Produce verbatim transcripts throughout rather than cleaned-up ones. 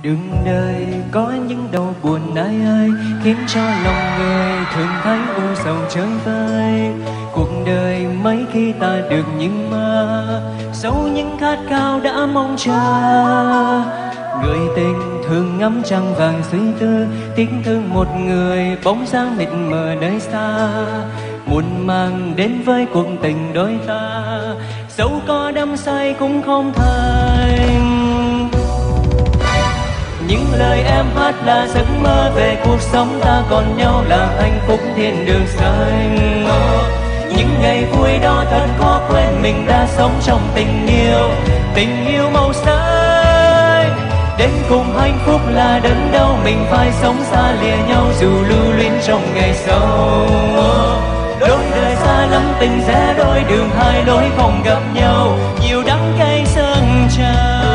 Đường đời có những đau buồn ai ơi, khiến cho lòng người thường thấy u sầu chơi vơi. Cuộc đời mấy khi ta được như mơ, dẫu những khát khao đã mong chờ. Người tình thường ngắm trăng vàng suy tư, tiếc thương một người bóng dáng mịt mờ nơi xa. Muộn màng đến với cuộc tình đôi ta, dẫu có đắm say cũng không thành. Những lời em hát là giấc mơ về cuộc sống ta còn nhau, là hạnh phúc thiên đường xanh. Những ngày vui đó thật khó quên, mình đã sống trong tình yêu, tình yêu màu xanh. Đến cùng hạnh phúc là đớn đau, mình phải sống xa lìa nhau dù lưu luyến trong ngày sau. Đôi đời xa lắm tình rẽ đôi, đường hai lối không gặp nhau, nhiều đắng cay dâng trào.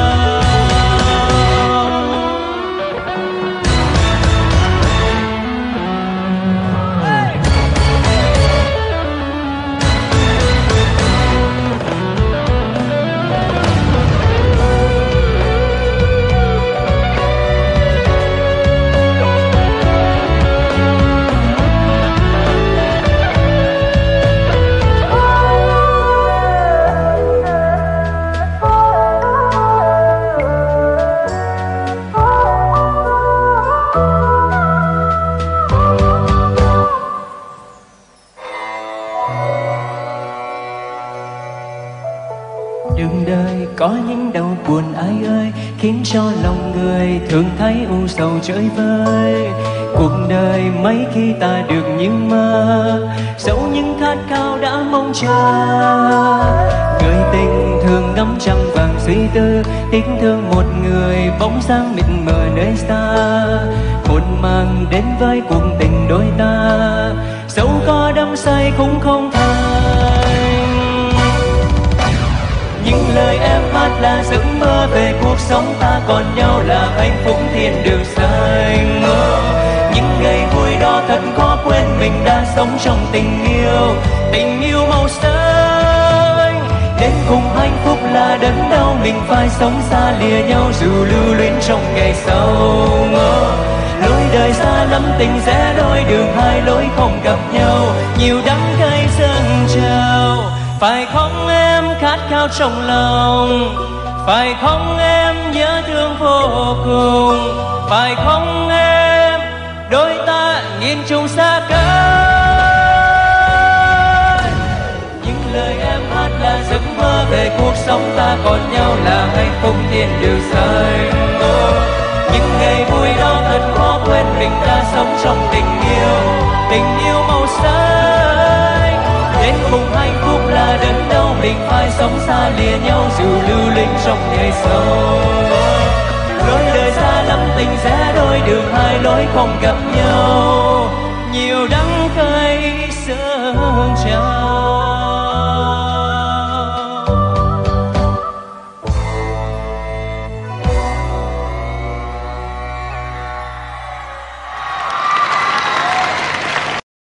Đường đời có những đau buồn ai ơi, khiến cho lòng người thường thấy u sầu chơi vơi. Cuộc đời mấy khi ta được như mơ, dẫu những khát khao đã mong chờ. Người tình thường ngắm trăng vàng suy tư, tiếc thương một người bóng dáng mịt mờ nơi xa. Muộn màng đến với cuộc tình đôi ta, dẫu có đắm say cũng không thành. Những lời em hát là giấc mơ về cuộc sống ta còn nhau, là hạnh phúc thiên đường xanh. Những ngày vui đó thật khó quên, mình đã sống trong tình yêu, tình yêu màu xanh. Đến cùng hạnh phúc là đớn đau, mình phải sống xa lìa nhau dù lưu luyến trong ngày sau. Lối đời xa lắm tình rẽ đôi, đường hai lối không gặp nhau, nhiều đắng cay dâng trào. Phải không em khát khao trong lòng, phải không em nhớ thương vô cùng, phải không em đôi ta nhìn chung xa cách. Những lời em hát là giấc mơ về cuộc sống ta còn nhau, là hạnh phúc thiên đường xanh. Những ngày vui đó thật khó quên, mình đã sống trong tình yêu, tình yêu màu xanh. Đến cùng hạnh phúc là đớn đau, mình phải sống xa lìa nhau dù lưu luyến trong ngày sau. Lối đời xa lắm tình rẽ đôi, đường hai lối không gặp nhau, nhiều đắng cay dâng trào.